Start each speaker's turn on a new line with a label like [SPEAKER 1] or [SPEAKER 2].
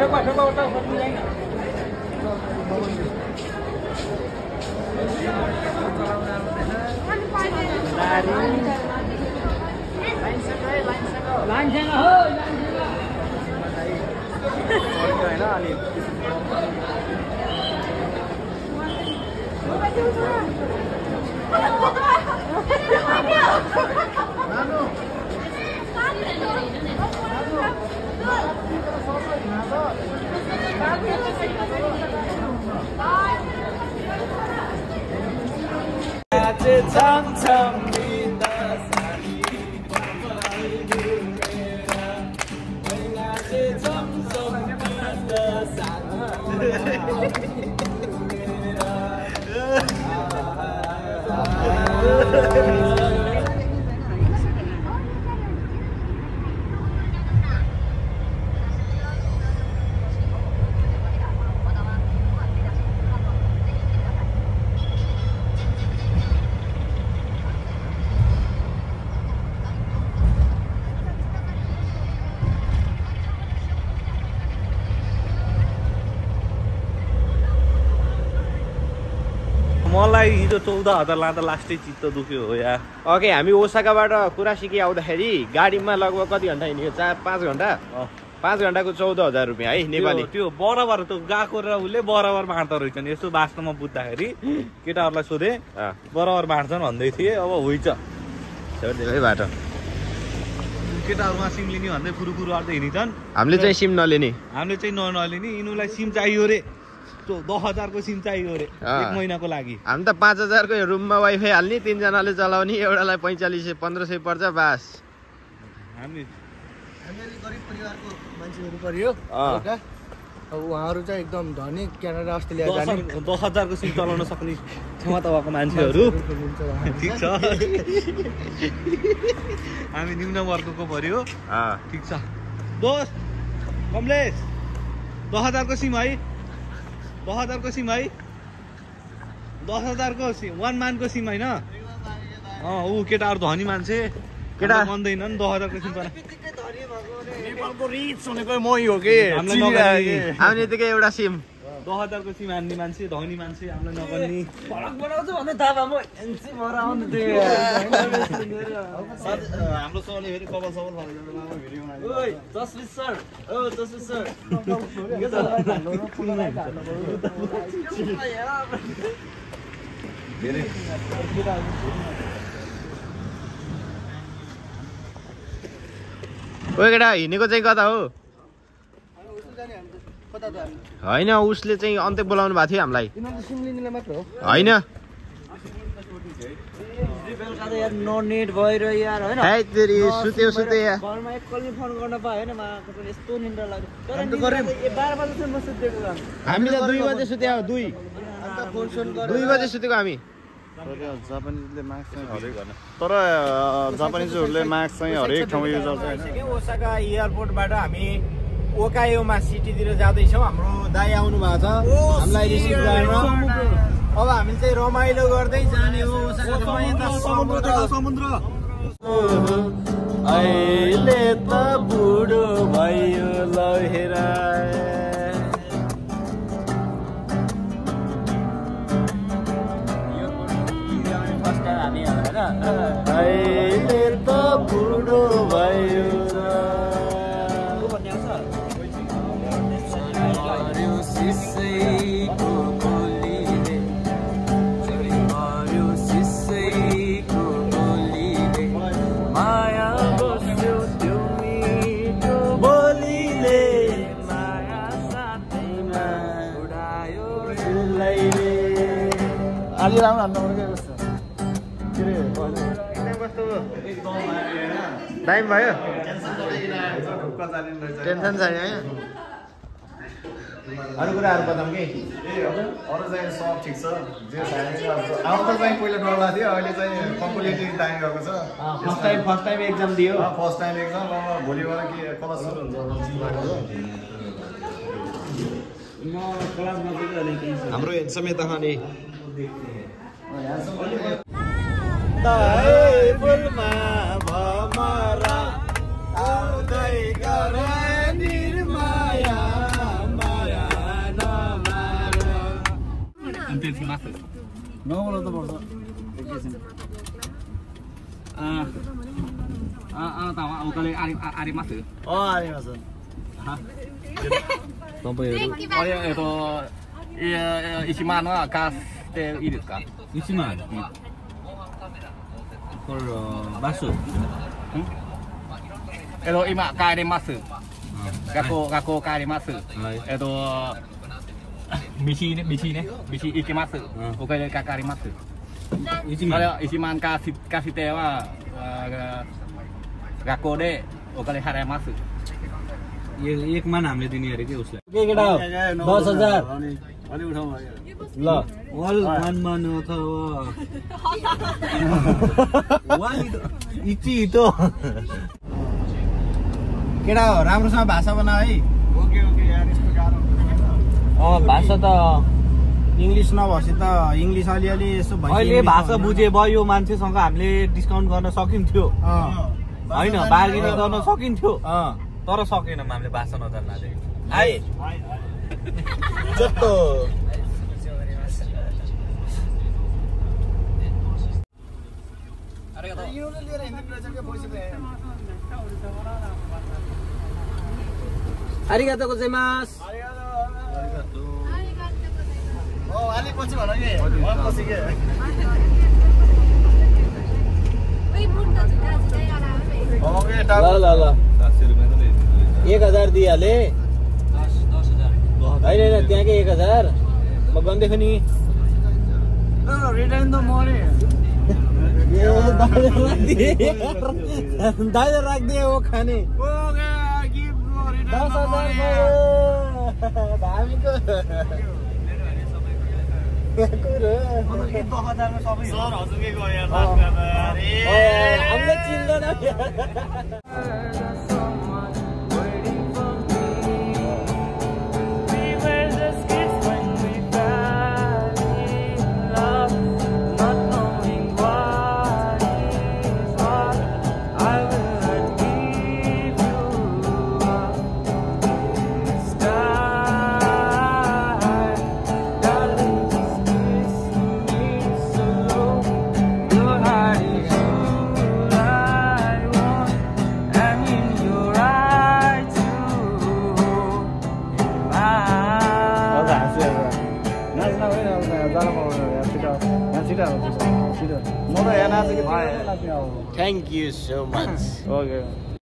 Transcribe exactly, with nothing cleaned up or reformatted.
[SPEAKER 1] मलाई हिजो चौध हजार लाँदा लास्टै चित्त दुख्यो हो यार।
[SPEAKER 2] ओके हामी ओसाकाबाट कुरासिकी आउँदाखेरि गाडीमा लगभग कति घन्टा हिँड्यो? चार पाँच घन्टा पाँच घन्टाको चौध हजार रुपियाँ है नेपाली।
[SPEAKER 1] त्यो बराबर त गएको र उसले बराबर बाँड्दो रहेछ नि। यसो वास्तवमा बुझ्दाखेरि केटाहरूलाई सोधे बराबर बाँड्छन् भन्दै थिए। अब हुन्छ
[SPEAKER 2] छोडिदिनु है बाटो।
[SPEAKER 1] केटाहरूमा सिम लिने भन्दै फुरु फुरु गर्दै हिँडिन्छन्।
[SPEAKER 2] हामीले चाहिँ सिम नलिने
[SPEAKER 1] हामीले चाहिँ नलिने। यिनीहरूलाई सिम चाहियो रे, दस हजारको सिम चाहियो रे एक महिनाको लागि।
[SPEAKER 2] हामी त पाँच हजारको रुममा वाइफाई हाल्ने, तिनजनाले चलाउने, एउटालाई पैँचालिस सय पन्ध्र सय पर्छ बास।
[SPEAKER 1] हामी
[SPEAKER 3] गरिब परिवारको मान्छेहरू पर्यो अब उहाँहरू चाहिँ एकदम धनी क्यानाडा अस्ट्रेलिया जाने
[SPEAKER 1] दस हजारको सिम चलाउन सक्ने क्षमता भएको मान्छेहरू ठिक छ। हामी निम्न वर्गको पर्यो ठिक छ। दोस्त कमलेश दस हजारको सिम है, दस हजारको सिम है, दस हजारको सिम वान मानको सिम होइन। अँ ऊ केटाहरू धनी मान्छे केटा मान्दैनन् दस हजारको सिम पर।
[SPEAKER 3] नेपालको रिच भनेको मै हो कि
[SPEAKER 2] हामी यतिकै एउटा सिम
[SPEAKER 1] दस हजारको सिम हान्ने मान्छे धनी मान्छे हामीलाई नगर्ने।
[SPEAKER 3] बनाउँछु भन्ने थाहा भयो। म आउनु थियो
[SPEAKER 1] हाम्रो सरले फेरि कपाल सबल
[SPEAKER 3] जसमित सर ओ जसमित सर
[SPEAKER 2] ओ केटा हिँडेको चाहिँ कता हो? होइन उसले चाहिँ अन्त्य बोलाउनु भएको थियो हामीलाई होइन।
[SPEAKER 3] नेट भएर यार होइन
[SPEAKER 2] सुत्यो सुत्यो यार।
[SPEAKER 3] घरमा एककलले फोन गर्न पायो होइन यस्तो निन्द्रा लाग्यो। बाह्र बजीसम्म सुतेको
[SPEAKER 2] हामी त दुई बजे सुत्यो दुई दुई बजे सुतेको हामी।
[SPEAKER 4] जापानिजले मास्क चाहिँ हरेक तर जापानिजहरूले मास्क चाहिँ हरेक ठाउँमा युज गर्छ होइन।
[SPEAKER 2] ओसाका एयरपोर्टबाट हामी ओकायोमा सिटीतिर जाँदैछौँ। हाम्रो दाइ आउनु भएको छ हामीलाई रिसिभ गर्न। अब हामी चाहिँ रमाइलो गर्दै जाने हो।
[SPEAKER 1] समुद्र
[SPEAKER 2] अहिले त बुढो भयो लहेरा अहिले त बुढो भयो
[SPEAKER 3] माया बस्यो त्यो मिठो बोलीले माया साथैमा उडायो
[SPEAKER 4] अहिले अलि राम्रो हान्नु पर्यो के रे
[SPEAKER 2] टाइम भयो
[SPEAKER 4] टेन्सन
[SPEAKER 2] छैन है। अरू कुराहरू बताऊँ कि
[SPEAKER 4] अरू चाहिँ सब ठिक छ जे आउनु चाहिँ पहिला डर लाग्थ्यो अहिले चाहिँ कम्पिटेटिभ टाइम गएको छ।
[SPEAKER 2] First time first time exam दियो
[SPEAKER 4] फर्स्ट टाइम एक्जाम अब भोलिबाट के क्लास सुरु हुन्छ
[SPEAKER 2] हाम्रो समेत खाने फुलमा भमरा आउँदै गरे निर्माया
[SPEAKER 1] てします。
[SPEAKER 2] नौलो त पर्छ
[SPEAKER 1] ああ、あなたはお金ありあります？
[SPEAKER 2] अ आरिます
[SPEAKER 1] は？
[SPEAKER 2] तपाईहरु
[SPEAKER 1] あれえっといやいちまんは貸していいですか？いちまん。これバス。えっと今帰ります。学校学校帰ります。えっと道ね道ね道行きます。お金かかります。いちまん。いちまん貸し貸しては学校でお金払います。एक मान हामीले दिने अरे के उसलाई
[SPEAKER 2] के केटा हो दस हजार ल
[SPEAKER 1] वाल मान मान अथवा वाल इति तो
[SPEAKER 2] केटा हो राम्रोसँग भाषा बना है
[SPEAKER 4] ओके ओके यार यस्तो गाह्रो
[SPEAKER 2] अ भाषा त इंग्लिश नभसी त इंग्लिश अलिअलि यसो भयो
[SPEAKER 1] अहिले भाषा बुझे भयो यो मान्छेसँग हामीले डिस्काउन्ट गर्न सकिन्थ्यो हैन बार्गेनिङ गर्न सकिन्थ्यो तर सकेन हामीले भाषा नजान्नाले आइ
[SPEAKER 2] जस्तो आरिगातो गोजाइमास
[SPEAKER 4] ओ अलि पछि भन के म पछि के ओके
[SPEAKER 2] ल ल ल एक हजार दिइहाले होइन होइन त्यहाँ के एक हजार म गन्दैछु नि
[SPEAKER 4] रिटर्न त मरे
[SPEAKER 2] दाइले राखिदिए हो खाने दस हजार धामीको
[SPEAKER 4] सर हजुरकै गयो यार
[SPEAKER 2] हामीले चिन्दैन Thank you so much.
[SPEAKER 4] Okay.